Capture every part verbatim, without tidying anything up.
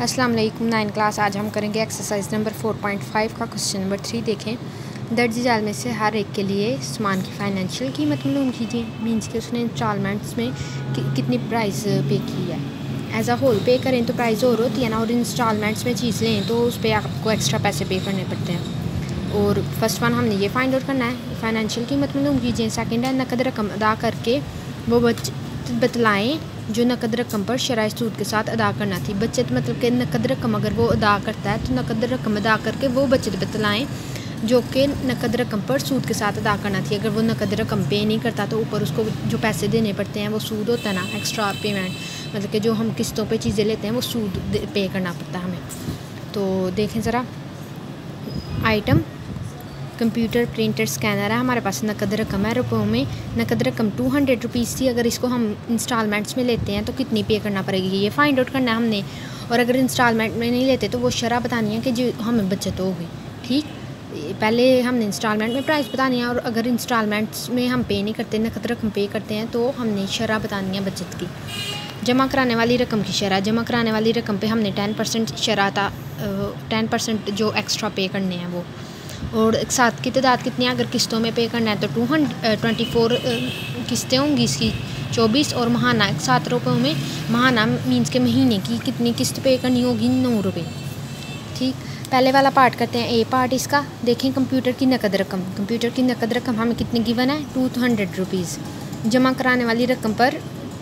अस्सलाम वालेकुम। Nine class आज हम करेंगे exercise number four point five का क्वेश्चन नंबर थ्री। देखें, दर्ज जाल में से हर एक के लिए सामान की फ़ाइनेंशियल कीमत मालूम कीजिए। मीन्स कि उसने इंस्टॉलमेंट्स में कि, कितनी प्राइस पे की है। एज अ होल पे करें तो प्राइस और होती है ना, और इंस्टॉलमेंट्स में चीज़ लें तो उस पर आपको एक्स्ट्रा पैसे पे करने पड़ते हैं। और फर्स्ट वन हमने ये फाइंड आउट करना है, फ़ाइनेंशियल कीमत मालूम कीजिए। सेकेंड है नकद रकम अदा करके वो बच बतलाएँ जो नकद रकम पर शराय सूद के साथ अदा करना थी। बचत मतलब कि नकद रकम अगर वो अदा करता है तो नकद रकम अदा करके वो बचत बतलाएँ जो कि नकद रकम पर सूद के साथ अदा करना थी। अगर वो नकद रकम पे नहीं करता तो ऊपर उसको जो पैसे देने पड़ते हैं वो सूद होता है ना, एक्स्ट्रा पेमेंट, मतलब कि जो हम किस्तों पे चीज़ें लेते हैं वो सूद पे करना पड़ता है हमें। तो देखें ज़रा, आइटम कंप्यूटर प्रिंटर स्कैनर है, हमारे पास नकद रकम है रुपयों में। नकद रकम टू हंड्रेड रुपीज़ थी। अगर इसको हम इंस्टॉलमेंट्स में लेते हैं तो कितनी पे करना पड़ेगी, ये फाइंड आउट करना है हमने। और अगर इंस्टॉलमेंट में नहीं लेते तो वो शरह बतानी है कि जो हमें बचत होगी। ठीक, पहले हमने इंस्टॉलमेंट में प्राइस बतानी है, और अगर इंस्टॉलमेंट्स में हम पे नहीं करते, नकद रकम पे करते हैं, तो हमने शरह बतानी है बचत की। जमा कराने वाली रकम की शरह, जमा कराने वाली रकम पे हमने टेन परसेंट शरह था, टेन परसेंट जो एक्स्ट्रा पे करने हैं वो। और एक साथ की तादाद कितनी है, अगर किस्तों में पे करना है तो टू हंड्रेड ट्वेंटी फोर किस्तें होंगी इसकी चौबीस, और महाना एक सात रुपयों में, महाना मीन्स के महीने की कितनी किस्त पे करनी होगी, नौ रुपये। ठीक, पहले वाला पार्ट करते हैं, ए पार्ट इसका। देखें, कंप्यूटर की नकद रकम, कंप्यूटर की नकद रकम हमें कितनी गिवन है, टू हंड्रेड रुपीज़। जमा कराने वाली रकम पर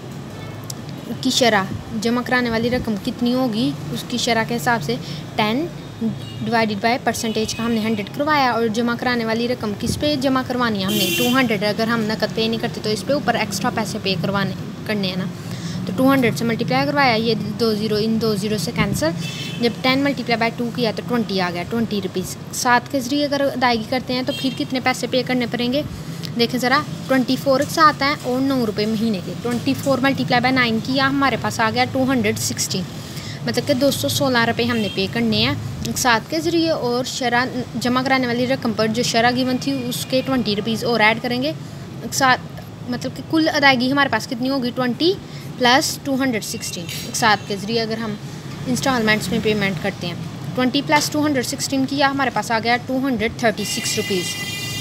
की शरह, जमा कराने वाली रकम कितनी होगी उसकी शरह के हिसाब से टेन डिवाइडेड बाय परसेंटेज का हमने हंड्रेड करवाया। और जमा कराने वाली रकम किस पे जमा करवानी है हमने, टू हंड्रेड। अगर हम नकद पे नहीं करते तो इस पे ऊपर एक्स्ट्रा पैसे पे करवाने करने हैं ना, तो टू हंड्रेड से मल्टीप्लाई करवाया, ये दो ज़ीरो इन दो ज़ीरो से कैंसिल। जब टेन मल्टीप्लाई बाय टू किया तो ट्वेंटी आ गया, ट्वेंटी रुपीज़। सात के ज़रिए अगर अदायगी करते हैं तो फिर कितने पैसे पे करने पड़ेंगे, देखें ज़रा, ट्वेंटी फोर के साथ हैं और नौ रुपये महीने के। Twenty four multiply by nine किया, हमारे पास आ गया टू हंड्रेड सिक्सटीन, मतलब कि दो सौ सोलह रुपये हमने पे करने हैं सात के ज़रिए। और शरह जमा कराने वाली रकम पर जो शरह गिवन थी उसके ट्वेंटी रुपीज़ और ऐड करेंगे सात, मतलब कि कुल अदायगी हमारे पास कितनी होगी, twenty plus two hundred sixteen. सात के ज़रिए अगर हम इंस्टॉलमेंट्स में पेमेंट करते हैं, twenty plus two hundred sixteen किया, हमारे पास आ गया two hundred thirty six rupees.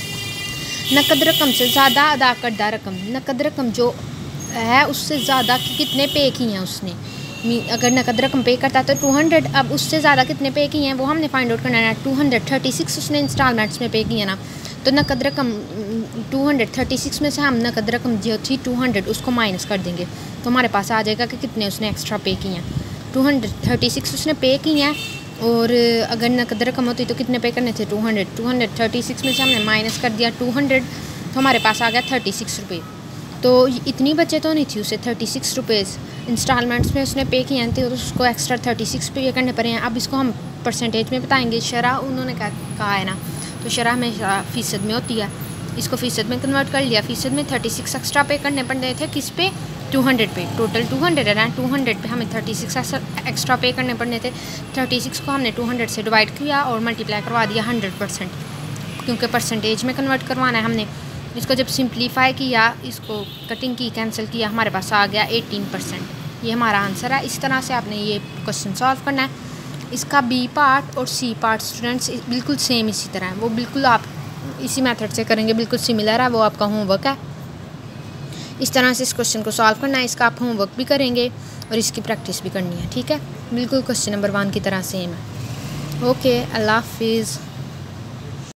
नकद रकम से ज़्यादा अदा करदा रकम, नकद रकम जो है उससे ज़्यादा कितने पे की हैं उसने। अगर नकद रकम पे करता है तो टू हंड्रेड, अब उससे ज़्यादा कितने पे की हैं वो हमने फाइंड आउट करना है। टू हंड्रेड थर्टी सिक्स उसने इंस्टॉलमेंट्स में पे की है ना, तो नकद रकम टू हंड्रेड थर्टी सिक्स में से हम नकद रकम जो थी टू हंड्रेड उसको माइनस कर देंगे, तो हमारे पास आ जाएगा कि कितने उसने एक्स्ट्रा पे की हैं। टू हंड्रेड थर्टी सिक्स उसने पे की हैं, और अगर नकद रकम होती तो कितने पे करने थे, two hundred. Two hundred thirty six में से हमने माइनस कर दिया टू हंड्रेड, तो हमारे पास आ गया थर्टी सिक्स रुपये। तो इतनी बचत तो नहीं थी उसे, थर्टी सिक्स रुपीज़ इंस्टॉलमेंट्स में उसने पे किए थे, तो उसको एक्स्ट्रा थर्टी सिक्स पे करने पड़े हैं। अब इसको हम परसेंटेज में बताएंगे। शरह उन्होंने क्या कहा है ना, तो शरह में फ़ीसद में होती है, इसको फ़ीसद में कन्वर्ट कर लिया। फ़ीसद में थर्टी सिक्स एक्स्ट्रा पे करने पड़े थे, किस पे, टू हंड्रेड पे। टोटल टू हंड्रेड है ना, टू हंड्रेड पे हमें थर्टी सिक्स एक्स्ट्रा पे करने पड़ने थे। थर्टी सिक्स को हमने टू हंड्रेड से डिवाइड किया और मल्टीप्लाई करवा दिया हंड्रेड परसेंट, क्योंकि परसेंटेज में कन्वर्ट करवाना है हमने। इसको जब सिंप्लीफाई किया, इसको कटिंग की, कैंसिल किया, हमारे पास आ गया एटीन परसेंट। ये हमारा आंसर है। इस तरह से आपने ये क्वेश्चन सॉल्व करना है। इसका बी पार्ट और सी पार्ट स्टूडेंट्स बिल्कुल सेम इसी तरह है, वो बिल्कुल आप इसी मेथड से करेंगे, बिल्कुल सिमिलर है, वो आपका होमवर्क है। इस तरह से इस क्वेश्चन को सॉल्व करना है। इसका आप होमवर्क भी करेंगे और इसकी प्रैक्टिस भी करनी है। ठीक है, बिल्कुल क्वेश्चन नंबर वन की तरह सेम है। ओके, अल्लाह हाफिज़।